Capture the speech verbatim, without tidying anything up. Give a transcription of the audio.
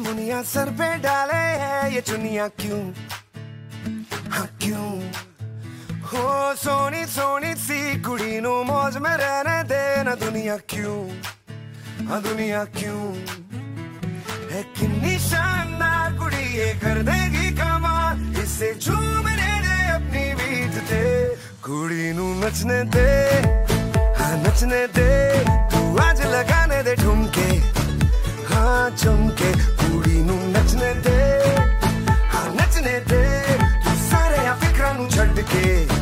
Muniya sir पे डाले है ये चुनिया क्यों, हाँ क्यों। हो सोनी सोनी सी कुड़ी नू मौज में रहने देना दुनिया क्यों, हाँ दुनिया क्यों। है कितनी शानदार कुड़ी ये कर देगी कमाल, इससे झूमने दे अपनी बीट ते। कुड़ी नू नचने दे, हाँ नचने दे, तू आज लगाने दे ठुमके, हाँ चमके। कुड़ी नू नचने दे, हाँ नचने दे, तू सारे फिक्रां नू छड्ड के।